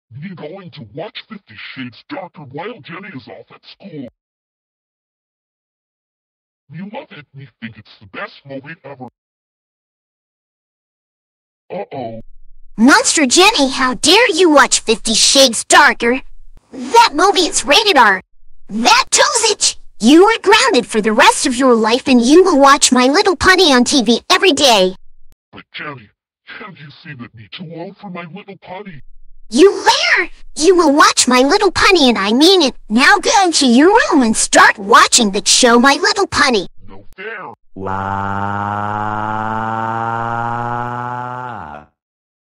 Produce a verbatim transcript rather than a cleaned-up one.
Me going to watch Fifty Shades Darker while Jenny is off at school. You love it, me think it's the best movie ever. Uh-oh. Monster Jenny, how dare you watch Fifty Shades Darker? That movie is rated R. That tells it. You are grounded for the rest of your life and you will watch My Little Pony on T V every day. But Jenny, can't you see that me too old for My Little Pony? You liar! You will watch My Little Pony and I mean it. Now go into your room and start watching the show My Little Pony. No fair. Wow.